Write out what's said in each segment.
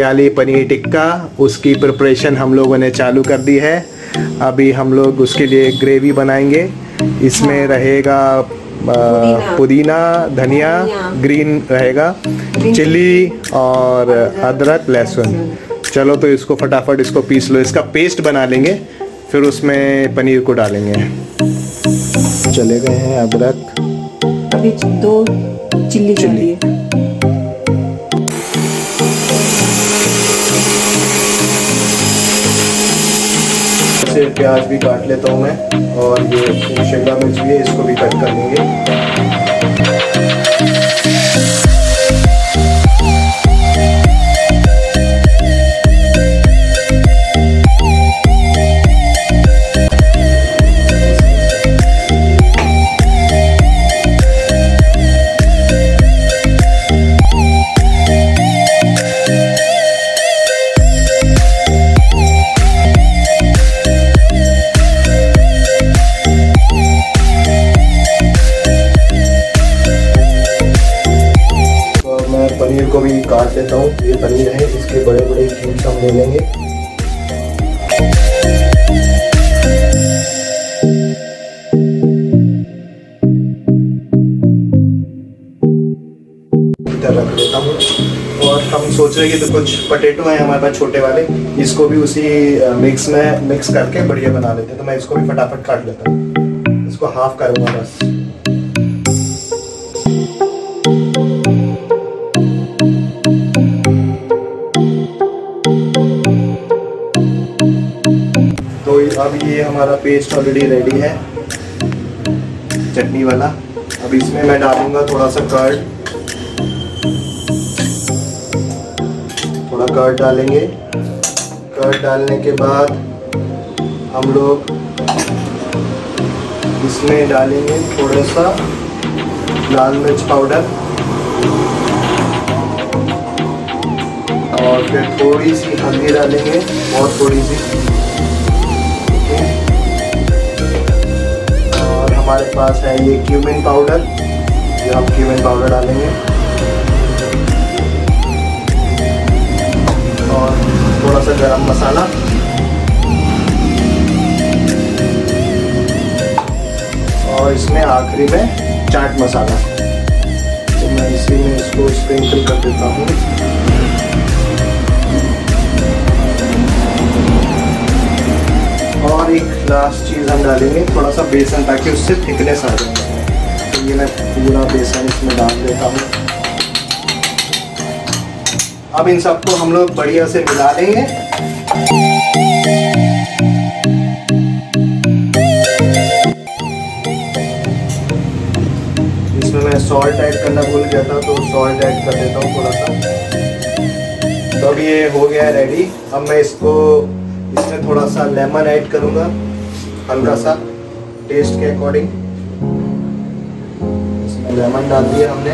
हरियाली पनीर टिक्का, उसकी प्रिपरेशन हम लोगों ने चालू कर दी है। अभी हम लोग उसके लिए ग्रेवी बनाएंगे। इसमें रहेगा पुदीना, धनिया, ग्रीन रहेगा, चिल्ली और अदरक लहसुन। चलो तो इसको फटाफट इसको पीस लो, इसका पेस्ट बना लेंगे, फिर उसमें पनीर को डालेंगे। चले गए हैं अदरक, अभी 2 चिल्ली डालिए। प्याज भी काट लेता हूँ मैं, और ये शिमला मिर्च भी है, इसको भी कट कर लेंगे। पनीर को भी काट लेता हूँ। ये पनीर है, इसके बड़े बड़े क्यूब्स हम ले लेंगे। इधर रख देता हूँ। और हम सोच रहे हैं कि तो कुछ पोटैटो हैं हमारे पास छोटे वाले, इसको भी उसी मिक्स में मिक्स करके बढ़िया बना लेते हैं। तो मैं इसको भी फटाफट काट लेता हूँ, इसको हाफ करूँगा बस। अब ये हमारा पेस्ट ऑलरेडी रेडी है चटनी वाला। अब इसमें मैं डालूंगा थोड़ा सा कर्ड, थोड़ा कर्ड डालेंगे। कर्ड डालने के बाद हम लोग इसमें डालेंगे थोड़ा सा लाल मिर्च पाउडर, और फिर थोड़ी सी हल्दी डालेंगे, बहुत थोड़ी सी। हमारे पास है ये क्यूमिन पाउडर, ये हम क्यूमिन पाउडर डालेंगे, और थोड़ा सा गरम मसाला, और इसमें आखिरी में चाट मसाला। तो मैं इसी में इसको स्प्रिंकल कर देता हूँ। और एक लास्ट चीज़ हम डालेंगे थोड़ा सा बेसन, ताकि उससे थिकनेस आ जाए। तो ये मैं पूरा बेसन इसमें डाल देता हूँ। अब इन सबको हम लोग बढ़िया से मिला लेंगे। इसमें मैं सॉल्ट ऐड करना भूल गया था, तो सॉल्ट ऐड कर देता हूँ थोड़ा सा। तो अब ये हो गया है रेडी। अब मैं इसमें थोड़ा सा लेमन ऐड करूंगा, हल्का सा टेस्ट के अकॉर्डिंग। इसमें लेमन डाल दिया हमने,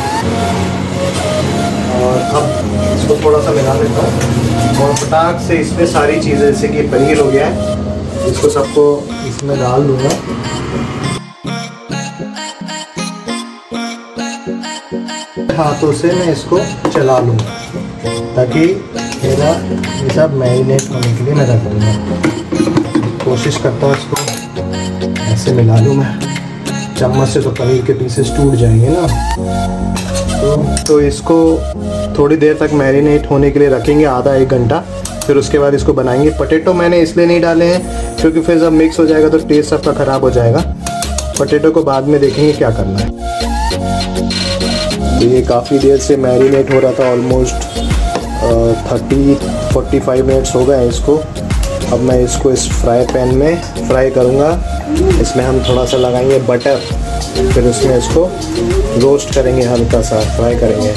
और अब इसको थोड़ा सा मिला लेता हूँ। और फटाक से इसमें सारी चीज़ें, जैसे कि पनीर हो गया है, इसको सबको इसमें डाल दूंगा। हाथों से मैं इसको चला लूँगा, ताकि मेरा ये सब मैरिनेट होने के लिए मैं रख दूँगा। कोशिश करता हूँ इसको ऐसे मिला लूँ मैं। चम्मच से तो पनीर के पीसेस टूट जाएंगे ना। तो इसको थोड़ी देर तक मैरिनेट होने के लिए रखेंगे, आधा 1 घंटा। फिर उसके बाद इसको बनाएंगे। पोटैटो मैंने इसलिए नहीं डाले हैं क्योंकि फिर जब मिक्स हो जाएगा तो टेस्ट सबका ख़राब हो जाएगा। पोटैटो को बाद में देखेंगे क्या करना है। तो ये काफ़ी देर से मैरिनेट हो रहा था, ऑलमोस्ट 30-45 मिनट्स हो गए इसको। अब मैं इसको इस फ्राई पैन में फ्राई करूँगा। इसमें हम थोड़ा सा लगाएंगे बटर, फिर उसमें इसको रोस्ट करेंगे, हल्का सा फ्राई करेंगे।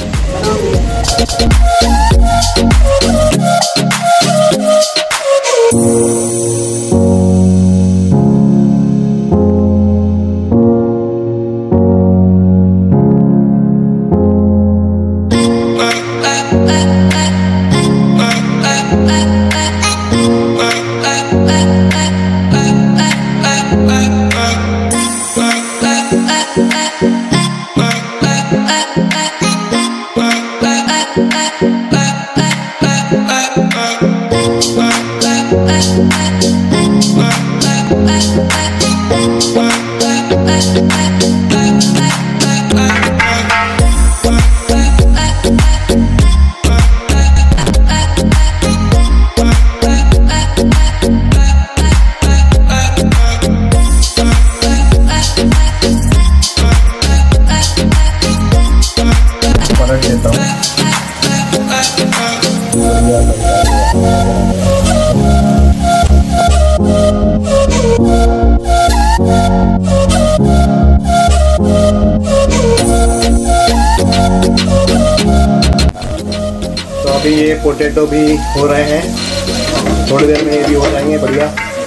पलट देता हूँ। तो अभी ये पोटैटो भी हो रहे हैं, थोड़ी देर में ये भी हो जाएंगे बढ़िया।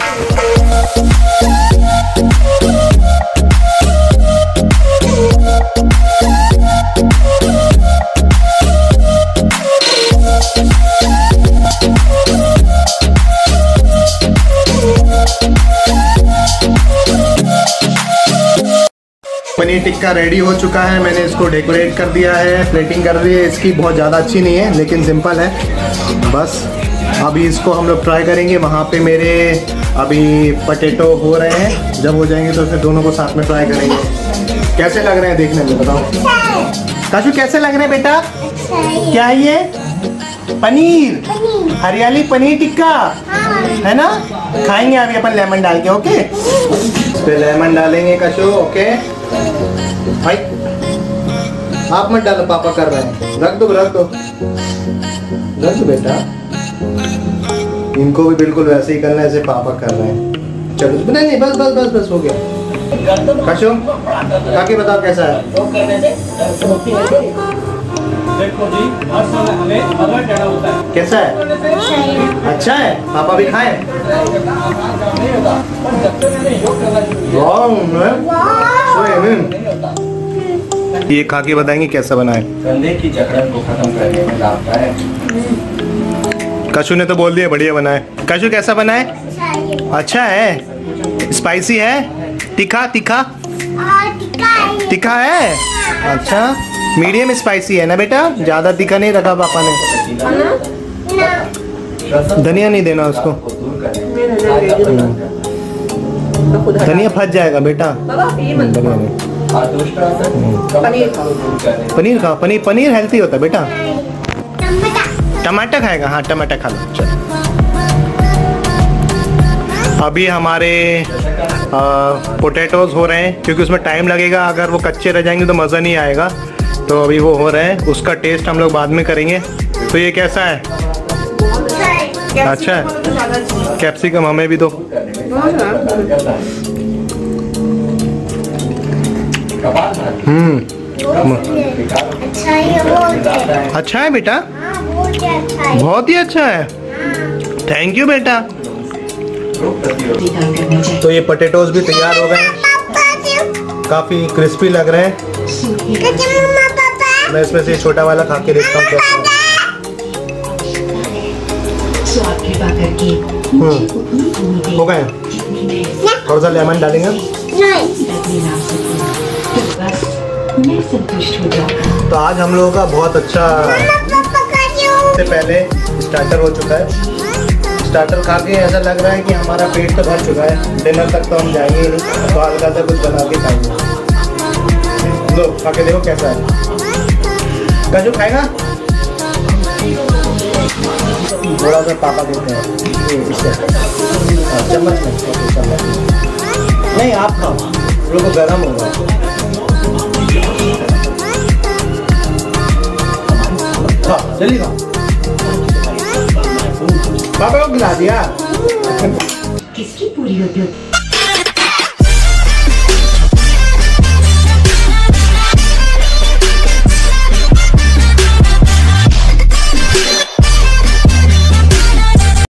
पनीर टिक्का रेडी हो चुका है, मैंने इसको डेकोरेट कर दिया है, प्लेटिंग कर दी है इसकी। बहुत ज़्यादा अच्छी नहीं है लेकिन सिंपल है बस। अभी इसको हम लोग ट्राई करेंगे। वहाँ पे मेरे अभी पोटैटो हो रहे हैं, जब हो जाएंगे तो फिर दोनों को साथ में ट्राई करेंगे। कैसे लग रहे हैं देखने में, बताओ काशू कैसे लग रहे हैं बेटा? क्या है ये? पनीर, हरियाली पनीर टिक्का है ना? खाएंगे अभी अपन लेमन डाल के। ओके, इस पे लेमन डालेंगे काशू। ओके भाई आप मत डालो, पापा कर रहे हैं। रख दो रख दो रख दो बेटा, इनको भी बिल्कुल वैसे ही करना है जैसे पापा कर रहे हैं। चलो नहीं नहीं बस बस बस बस हो गया। काशू काकी बताओ कैसा है? देखो जी, माशाल्लाह हमें मगर टेढ़ा होता है। कैसा है? अच्छा है, पापा भी खाएं। ये खा के बताएंगे कैसा बना है। कंधे की जकड़न को खत्म करने में लाभदायक। काशू ने तो बोल दिया बढ़िया बना है। काशू कैसा बना है? अच्छा है, स्पाइसी है, तीखा तीखा तीखा है। अच्छा, मीडियम स्पाइसी है ना बेटा, ज़्यादा तीखा नहीं रखा पापा ने। धनिया नहीं देना उसको, धनिया फंस जाएगा बेटा। धनिया नहीं। पनीर खाओ, पनीर पनीर हेल्थी होता है बेटा। टमाटर खाएगा? हाँ टमाटर खा लो। चलो अभी हमारे पोटैटोज हो रहे हैं, क्योंकि उसमें टाइम लगेगा, अगर वो कच्चे रह जाएंगे तो मज़ा नहीं आएगा। तो अभी वो हो रहे हैं, उसका टेस्ट हम लोग बाद में करेंगे। तो ये कैसा है? अच्छा है। कैप्सिकम हमें भी दो। अच्छा है बेटा, बहुत ही अच्छा है। थैंक यू बेटा। तो ये पोटैटोज भी तैयार हो गए हैं, काफ़ी क्रिस्पी लग रहे हैं। मैं इसमें से छोटा वाला खा के देखता हूँ कैसा है। हो गए, थोड़ा सा लेमन डालेंगे। तो आज हम लोगों का बहुत अच्छा, से पहले स्टार्टर हो चुका है। स्टार्टर खा के ऐसा लग रहा है कि हमारा पेट तो भर चुका है, डिनर तक तो हम जाएंगे ही नहीं, तो हल्का सा कुछ बना के खाएंगे। लो खा के देखो कैसा है। काजू खाएगा? थोड़ा सा पापा देते हैं चम्मच में। नहीं आप खाओ, लोगों को गर्म होगा। खाओ जल्दी खाओ। पापा को खिला दिया। किसकी पूरी होती है?